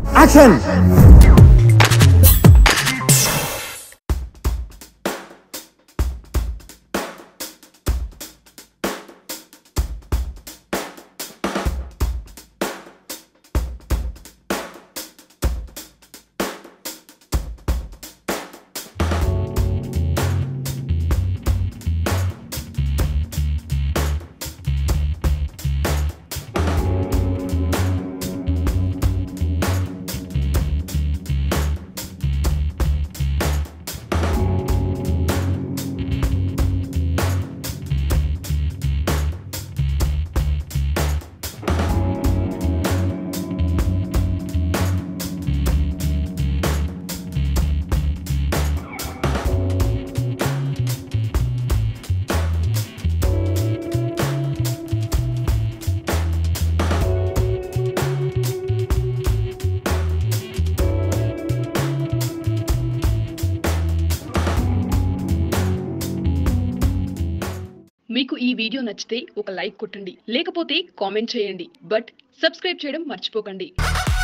Action. మీకు ఈ video నచ్చితే ఒక లైక్ కొట్టండి, లేకపోతే కామెంట్ చేయండి, బట్ సబ్స్క్రైబ్ చేయడం మర్చిపోకండి.